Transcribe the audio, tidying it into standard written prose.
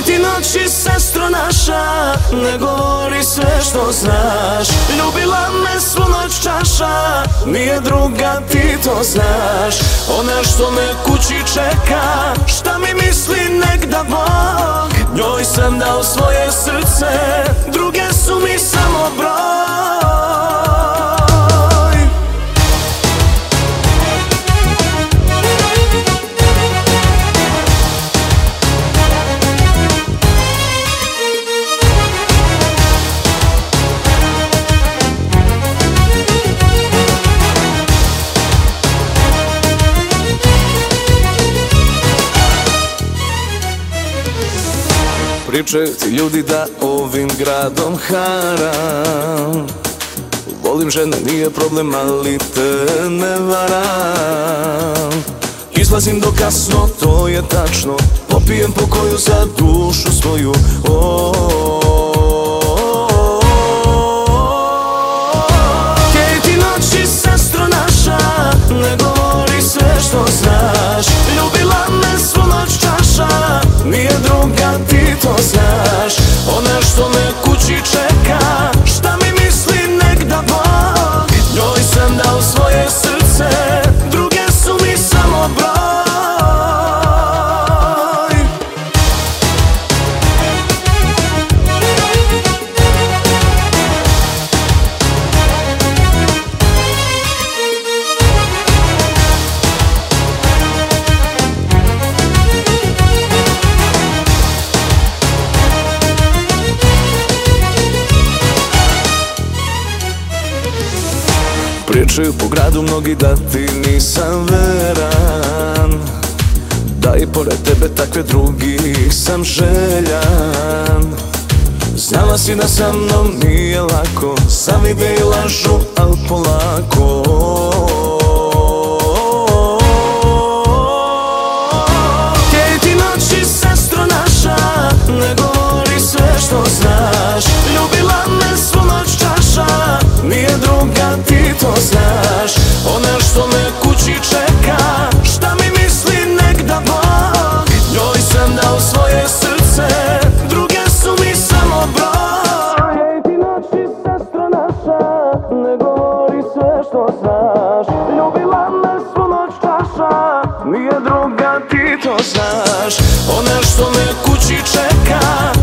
Ti noći, sestro naša, ne govori sve što znaš. Ljubila me svu noć čaša, nije druga, ti to znaš. Ona što me kući čeka, šta mi misli nek da Bog. Njoj sam dao svoje srce, druge su mi samo broj. Pričaju ti ljudi da ovim gradom haram. Volim žene, nije problem, ali te ne varam. Izlazim do kasno, to je tačno, popijem po koju za dušu svoju. Ti noći, sestro naša, ne govori sve što znaš. Ljubila me svu noć čaša, nije druga, ti to znaš. Ona što me kući čeka, šta mi misli nek da Bog. Njoj sam dao svoje srce, druge su mi samo broj. Pričaju po gradu mnogi da ti nisam veran, da i pored tebe takve drugih sam željan. Znala si da sa mnom nije lako, zavide i lažu, al polako. Ti noći, sestro naša, ne govori sve što znaš. Ljubila me svu noć čaša, nije druga, ti to znaš. Ona što me kući čeka, šta mi misli nek da Bog. Njoj sam dao svoje srce, druge su mi samo broj. Ti noći, sestro naša, ne govori sve što znaš. Ljubila me svu noć čaša, nije druga, ti to znaš. Ona što me kući čeka,